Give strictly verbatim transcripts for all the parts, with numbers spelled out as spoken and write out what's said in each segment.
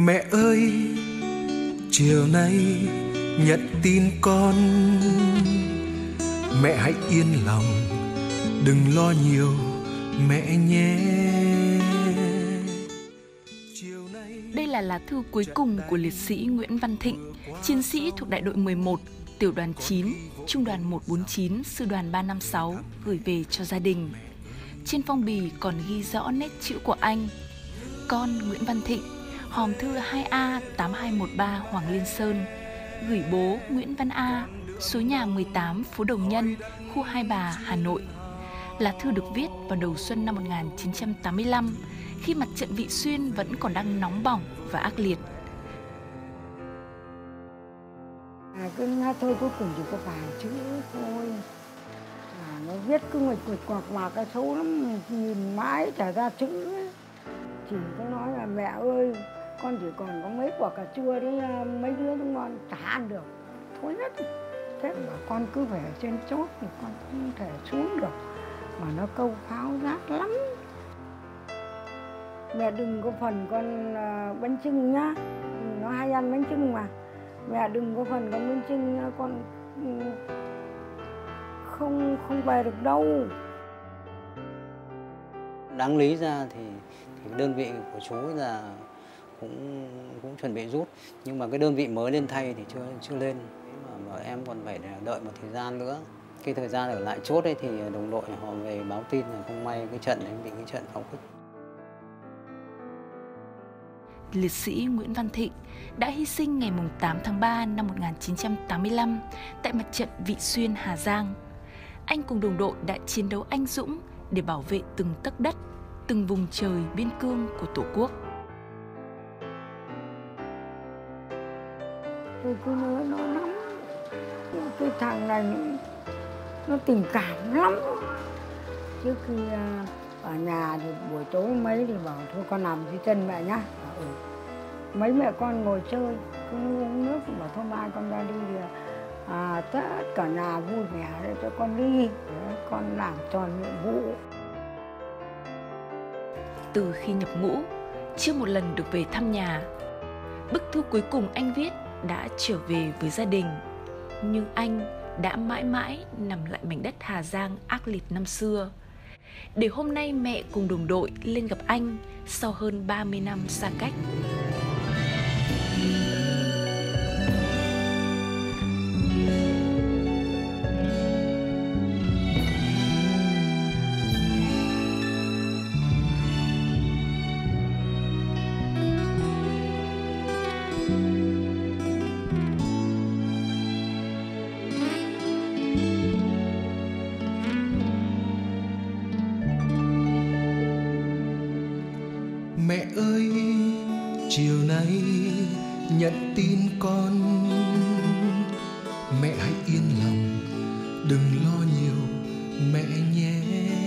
Mẹ ơi, chiều nay nhận tin con, mẹ hãy yên lòng, đừng lo nhiều mẹ nhé. Đây là lá thư cuối cùng của liệt sĩ Nguyễn Văn Thịnh, chiến sĩ thuộc đại đội mười một, tiểu đoàn chín, trung đoàn một bốn chín, sư đoàn ba năm sáu, gửi về cho gia đình. Trên phong bì còn ghi rõ nét chữ của anh: Con Nguyễn Văn Thịnh, hòm thư hai A tám hai một ba Hoàng Liên Sơn, gửi bố Nguyễn Văn A, số nhà mười tám phố Đồng Nhân, khu Hai Bà, Hà Nội. Lá thư được viết vào đầu xuân năm một nghìn chín trăm tám mươi lăm, khi mặt trận Vị Xuyên vẫn còn đang nóng bỏng và ác liệt. À, cái lá thư cuối cùng chỉ có vài chữ thôi. À, nó viết cứ nguệch nguệch quạc quạc cái xấu lắm, nhìn mãi chả ra chữ ấy. Chỉ có nói là mẹ ơi, con chỉ còn có mấy quả cà chua đấy, mấy đứa chúng con chả ăn được, thôi hết. Thế mà con cứ phải ở trên chốt thì con không thể xuống được, mà nó câu pháo rát lắm. Mẹ đừng có phần con uh, bánh chưng nhá, nó hay ăn bánh chưng mà. Mẹ đừng có phần con bánh chưng nhá, con um, không không về được đâu. Đáng lý ra thì, thì đơn vị của chú là cũng cũng chuẩn bị rút, nhưng mà cái đơn vị mới lên thay thì chưa chưa lên, mà, mà em còn phải đợi một thời gian nữa. Cái thời gian ở lại chốt ấy thì đồng đội họ về báo tin là không may cái trận đấy bị cái trận pháo kích. Liệt sĩ Nguyễn Văn Thịnh đã hy sinh ngày tám tháng ba năm một nghìn chín trăm tám mươi lăm tại mặt trận Vị Xuyên, Hà Giang. Anh cùng đồng đội đã chiến đấu anh dũng để bảo vệ từng tấc đất, từng vùng trời biên cương của Tổ quốc. Tôi cứ nhớ nó lắm. Cái thằng này nó tình cảm lắm. Trước khi ở nhà thì buổi tối mấy thì bảo thôi con nằm dưới chân mẹ nhá. Ừ. Mấy mẹ con ngồi chơi, cứ uống nước, bảo thôi mai con ra đi thì à, tất cả nhà vui vẻ để cho con đi, để con làm tròn nhiệm vụ. Từ khi nhập ngũ, chưa một lần được về thăm nhà. Bức thư cuối cùng anh viết đã trở về với gia đình, nhưng anh đã mãi mãi nằm lại mảnh đất Hà Giang ác liệt năm xưa. Để hôm nay mẹ cùng đồng đội lên gặp anh sau hơn ba mươi năm xa cách. Mẹ ơi, chiều nay nhận tin con, mẹ hãy yên lòng, đừng lo nhiều mẹ nhé.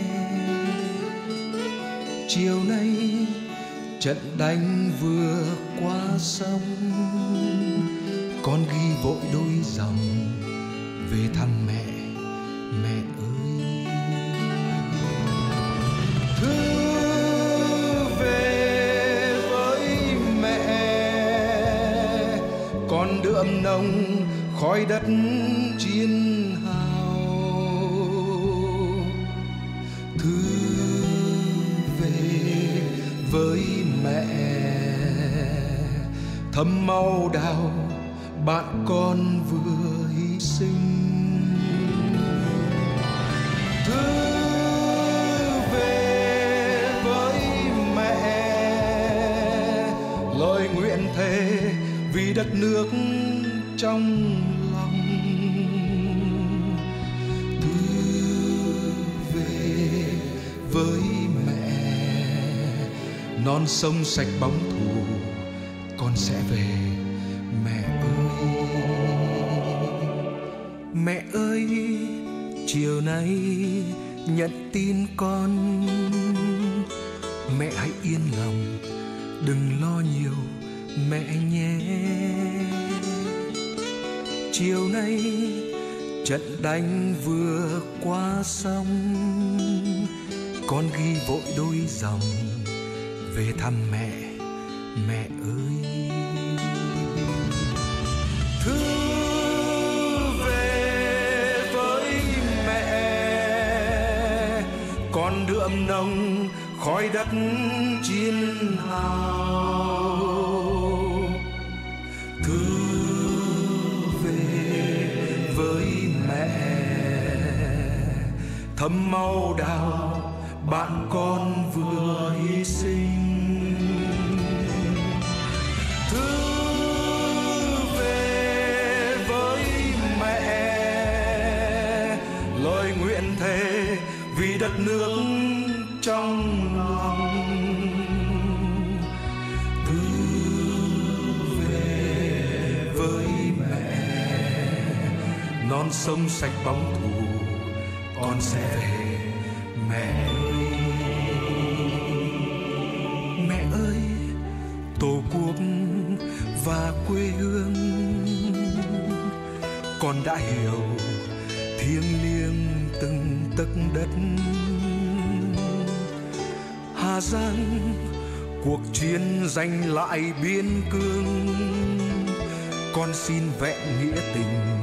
Chiều nay trận đánh vừa qua sông, con ghi vội đôi dòng về thăm mẹ, mẹ ơi. Thư con đượm nồng khói đất chiến hào. Thư về với mẹ, thấm máu đào bạn con vừa hy sinh. Thư về với mẹ, lời nguyện thề vì đất nước trong lòng. Thư về với mẹ, non sông sạch bóng thù, con sẽ về mẹ ơi. Mẹ ơi, chiều nay nhận tin con, mẹ hãy yên lòng, đừng lo nhiều mẹ nhé. Chiều nay trận đánh vừa qua sông, con ghi vội đôi dòng về thăm mẹ, mẹ ơi. Thư về với mẹ, con đượm nồng khói đất chiến hào. Thư về với mẹ, thấm máu đào bạn con vừa hy sinh. Thư về với mẹ, lời nguyện thề vì đất nước trong lòng. Thư về với mẹ, non sông sạch bóng thù con sẽ về mẹ ơi. Mẹ ơi, tổ quốc và quê hương, con đã hiểu thiêng liêng từng tấc đất. Hà Giang cuộc chiến giành lại biên cương, con xin vẹn nghĩa tình